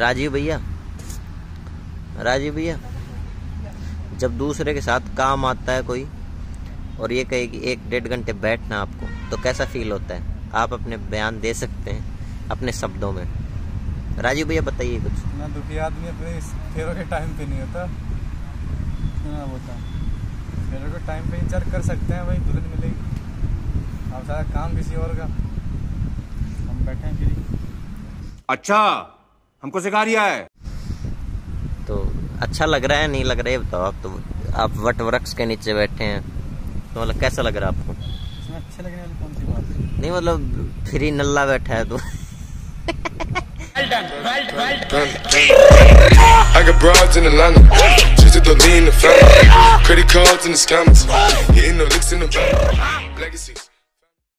राजीव भैया, राजीव भैया, जब दूसरे के साथ काम आता है कोई और ये कहे कि 1-1.5 घंटे बैठना आपको, तो कैसा फील होता है? आप अपने बयान दे सकते हैं अपने शब्दों में। राजीव भैया बताइए कुछ। ना दुखी आदमी अपने फेरों के टाइम पे नहीं होता ना, होता फेरों के टाइम पे इंतजार कर सकते हैं, भाई दुल्हन मिलेगी। अब सारा काम किसी और का, हम बैठे हैं फ्री। अच्छा, हमको सिखा रिया है तो अच्छा लग रहा है नहीं लग रहा है बताओ। आप तो आप वट वृक्ष के नीचे बैठे हैं, तो मतलब कैसा लग रहा है आपको? इसमें अच्छे लगने वाली कौन सी बात है? नहीं मतलब फ्री नल्ला बैठा है तो I got broads in Atlanta, just to the lean the family, credit cards in the scammers, hitting the licks in the back, legacy.